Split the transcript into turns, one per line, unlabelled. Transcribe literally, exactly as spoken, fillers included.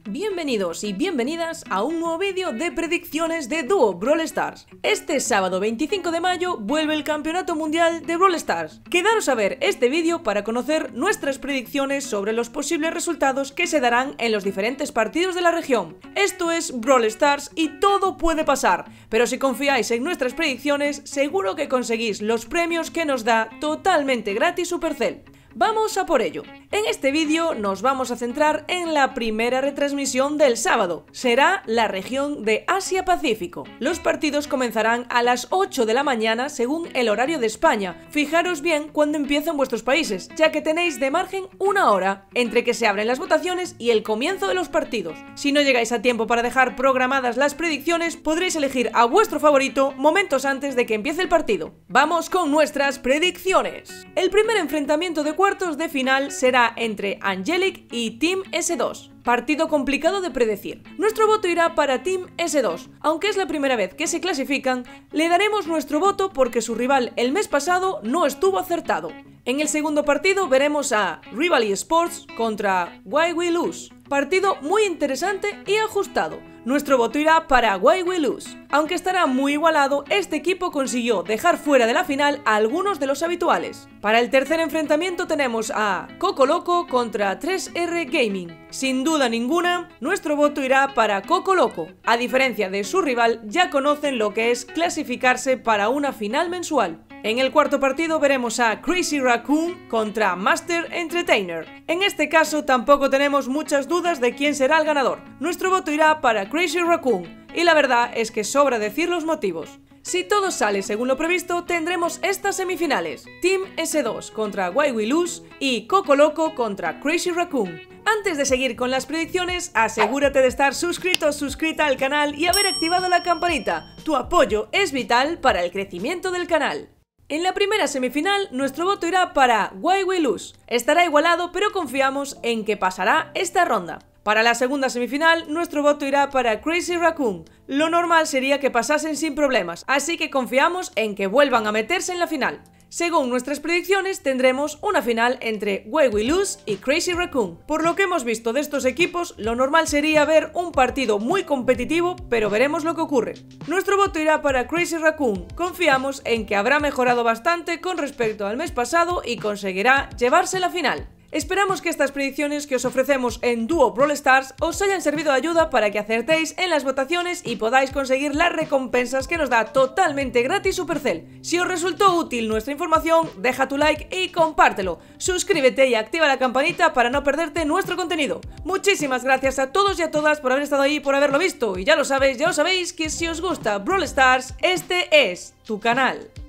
Bienvenidos y bienvenidas a un nuevo vídeo de predicciones de dúo Brawl Stars. Este sábado veinticinco de mayo vuelve el Campeonato Mundial de Brawl Stars. Quedaros a ver este vídeo para conocer nuestras predicciones sobre los posibles resultados que se darán en los diferentes partidos de la región. Esto es Brawl Stars y todo puede pasar, pero si confiáis en nuestras predicciones seguro que conseguís los premios que nos da totalmente gratis Supercell. Vamos a por ello. En este vídeo nos vamos a centrar en la primera retransmisión del sábado. Será la región de Asia-Pacífico. Los partidos comenzarán a las ocho de la mañana según el horario de España. Fijaros bien cuándo empiezan vuestros países, ya que tenéis de margen una hora entre que se abren las votaciones y el comienzo de los partidos. Si no llegáis a tiempo para dejar programadas las predicciones, podréis elegir a vuestro favorito momentos antes de que empiece el partido. Vamos con nuestras predicciones. El primer enfrentamiento de cuartos de final será entre Angelic y Team ese dos. Partido complicado de predecir. Nuestro voto irá para Team ese dos. Aunque es la primera vez que se clasifican, le daremos nuestro voto porque su rival el mes pasado no estuvo acertado. En el segundo partido veremos a Rivalry Sports contra Why We Lose. Partido muy interesante y ajustado. Nuestro voto irá para Why We Lose. Aunque estará muy igualado, este equipo consiguió dejar fuera de la final a algunos de los habituales. Para el tercer enfrentamiento tenemos a Coco Loco contra tres erre Gaming. Sin duda ninguna, nuestro voto irá para Coco Loco. A diferencia de su rival, ya conocen lo que es clasificarse para una final mensual. En el cuarto partido veremos a Crazy Raccoon contra Master Entertainer. En este caso tampoco tenemos muchas dudas de quién será el ganador. Nuestro voto irá para Crazy Raccoon, y la verdad es que sobra decir los motivos. Si todo sale según lo previsto, tendremos estas semifinales: Team ese dos contra Why We Lose y Coco Loco contra Crazy Raccoon. Antes de seguir con las predicciones, asegúrate de estar suscrito o suscrita al canal y haber activado la campanita. Tu apoyo es vital para el crecimiento del canal. En la primera semifinal, nuestro voto irá para Why We Lose. Estará igualado, pero confiamos en que pasará esta ronda. Para la segunda semifinal, nuestro voto irá para Crazy Raccoon. Lo normal sería que pasasen sin problemas, así que confiamos en que vuelvan a meterse en la final. Según nuestras predicciones, tendremos una final entre Why We Lose y Crazy Raccoon. Por lo que hemos visto de estos equipos, lo normal sería ver un partido muy competitivo, pero veremos lo que ocurre. Nuestro voto irá para Crazy Raccoon. Confiamos en que habrá mejorado bastante con respecto al mes pasado y conseguirá llevarse la final. Esperamos que estas predicciones que os ofrecemos en Dúo Brawl Stars os hayan servido de ayuda para que acertéis en las votaciones y podáis conseguir las recompensas que nos da totalmente gratis Supercell. Si os resultó útil nuestra información, deja tu like y compártelo. Suscríbete y activa la campanita para no perderte nuestro contenido. Muchísimas gracias a todos y a todas por haber estado ahí y por haberlo visto. Y ya lo sabéis, ya lo sabéis que si os gusta Brawl Stars, este es tu canal.